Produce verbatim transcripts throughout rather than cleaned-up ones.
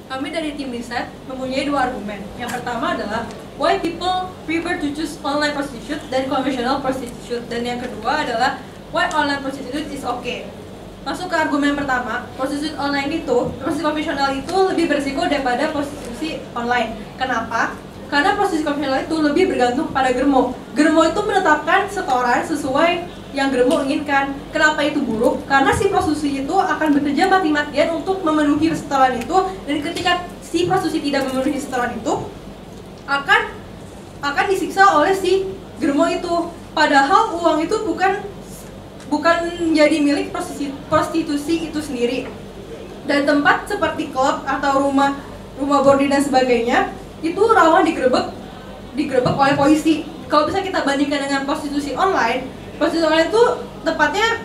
Kami dari tim riset mempunyai dua argumen. Yang pertama adalah why people prefer to choose online prostitute dan conventional prostitute. Dan yang kedua adalah why online prostitute is okay. Masuk ke argumen pertama, prostitusi online itu, prostitusi konvensional itu lebih berisiko daripada prostitusi online. Kenapa? Karena prostitusi konvensional itu lebih bergantung pada germo. Germo itu menetapkan setoran sesuai yang germo inginkan. Kenapa itu buruk? Karena si prostitusi itu akan bekerja mati-matian untuk memenuhi setoran itu, dan ketika si prostitusi tidak memenuhi setoran itu, akan akan disiksa oleh si germo itu. Padahal uang itu bukan bukan menjadi milik prostitusi, prostitusi itu sendiri. Dan tempat seperti klub atau rumah rumah bordir dan sebagainya itu rawan digerebek digerebek oleh polisi. Kalau bisa kita bandingkan dengan prostitusi online, prostitusi online itu tepatnya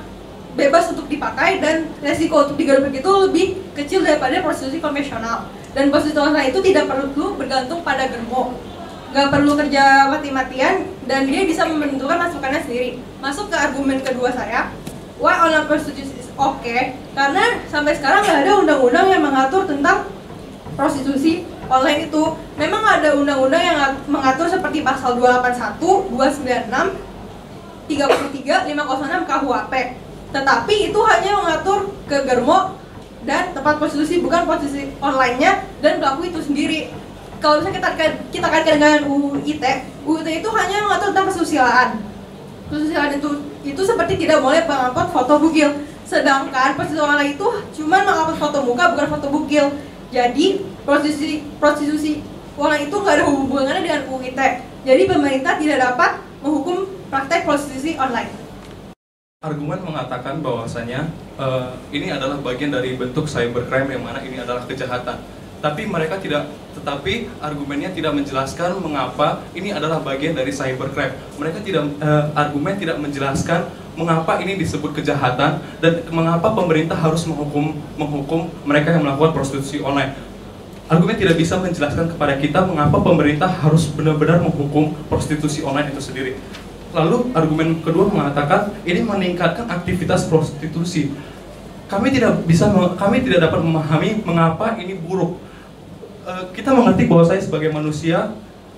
bebas untuk dipakai dan resiko untuk digerebek itu lebih kecil daripada prostitusi konvensional. Dan prostitusi online itu tidak perlu bergantung pada germo, nggak perlu kerja mati-matian, dan dia bisa menentukan masukannya sendiri. Masuk ke argumen kedua saya, why online prostitution is okay, karena sampai sekarang nggak ada undang-undang yang mengatur tentang prostitusi online itu. Memang ada undang-undang yang mengatur seperti pasal dua delapan satu, dua sembilan enam, tiga puluh tiga, lima nol enam K U H P. Tetapi itu hanya mengatur ke germo dan tempat prostitusi, bukan prostitusi online-nya dan pelaku itu sendiri. Kalau misalnya kita kita kaitkan dengan U U I T, U U I T itu hanya mengatur tentang kesusilaan. Kesusilaan itu itu seperti tidak boleh mengupload foto bugil. Sedangkan prostitusi online itu cuma mengupload foto muka, bukan foto bugil. Jadi prostitusi prostitusi online itu nggak ada hubungannya dengan U U I T. Jadi pemerintah tidak dapat menghukum praktek prostitusi online. Argumen mengatakan bahwasanya uh, ini adalah bagian dari bentuk cybercrime, yang mana ini adalah kejahatan. Tapi mereka tidak, tetapi argumennya tidak menjelaskan mengapa ini adalah bagian dari cybercrime. Mereka tidak, uh, argumen tidak menjelaskan mengapa ini disebut kejahatan dan mengapa pemerintah harus menghukum menghukum mereka yang melakukan prostitusi online. Argumen tidak bisa menjelaskan kepada kita mengapa pemerintah harus benar-benar menghukum prostitusi online itu sendiri. Lalu argumen kedua mengatakan ini meningkatkan aktivitas prostitusi. Kami tidak bisa, kami tidak dapat memahami mengapa ini buruk. Uh, kita mengerti bahwa saya sebagai manusia,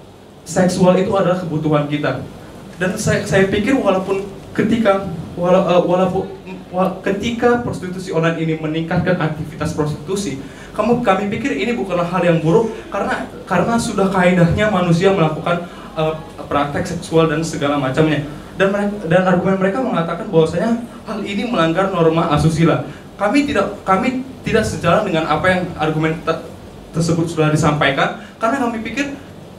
seksual itu adalah kebutuhan kita. Dan saya, saya pikir walaupun ketika wala, uh, walaupun wala, ketika prostitusi online ini meningkatkan aktivitas prostitusi, kamu kami pikir ini bukanlah hal yang buruk, karena karena sudah kaidahnya manusia melakukan uh, praktek seksual dan segala macamnya. Dan mereka, dan argumen mereka mengatakan bahwasanya hal ini melanggar norma asusila. Kami tidak kami tidak sejalan dengan apa yang argumen te tersebut sudah disampaikan, karena kami pikir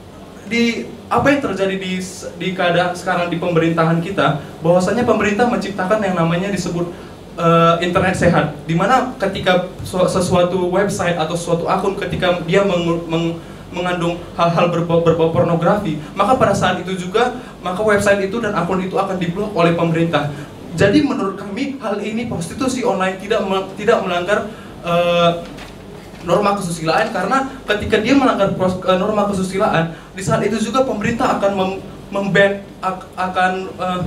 di apa yang terjadi di di keadaan sekarang di pemerintahan kita, bahwasanya pemerintah menciptakan yang namanya disebut uh, internet sehat, di mana ketika sesuatu website atau suatu akun ketika dia meng, meng, mengandung hal-hal berbau, berbau pornografi, maka pada saat itu juga maka website itu dan akun itu akan diblok oleh pemerintah. Jadi menurut kami hal ini prostitusi online tidak tidak melanggar uh, norma kesusilaan, karena ketika dia melanggar norma kesusilaan, di saat itu juga pemerintah akan mem memban akan uh,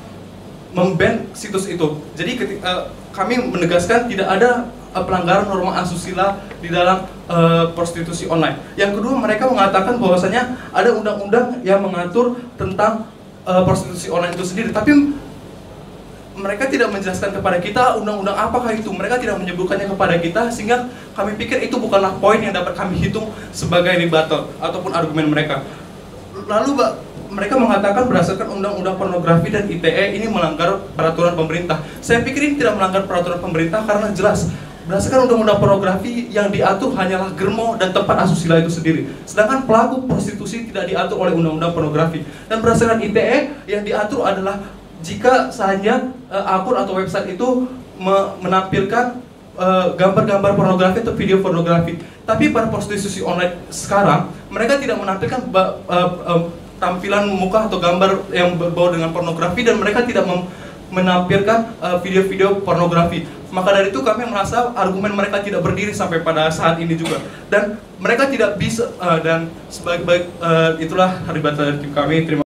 memban situs itu. Jadi ketika, uh, kami menegaskan tidak ada uh, pelanggaran norma asusila di dalam uh, prostitusi online. Yang kedua, mereka mengatakan bahwasanya ada undang-undang yang mengatur tentang uh, prostitusi online itu sendiri, tapi mereka tidak menjelaskan kepada kita undang-undang apakah itu. Mereka tidak menyebutkannya kepada kita, sehingga kami pikir itu bukanlah poin yang dapat kami hitung sebagai rebuttal ataupun argumen mereka. Lalu mereka mengatakan berdasarkan undang-undang pornografi dan I T E ini melanggar peraturan pemerintah. Saya pikir ini tidak melanggar peraturan pemerintah karena jelas berdasarkan undang-undang pornografi yang diatur hanyalah germo dan tempat asusila itu sendiri. Sedangkan pelaku prostitusi tidak diatur oleh undang-undang pornografi. Dan berdasarkan I T E yang diatur adalah jika saja uh, akun atau website itu me menampilkan gambar-gambar uh, pornografi atau video pornografi. Tapi pada prostitusi online sekarang, mereka tidak menampilkan uh, uh, tampilan muka atau gambar yang berbau dengan pornografi, dan mereka tidak menampilkan video-video uh, pornografi. Maka dari itu kami merasa argumen mereka tidak berdiri sampai pada saat ini juga. Dan mereka tidak bisa, uh, dan sebagai uh, itulah rebuttal dari tim kami. Terima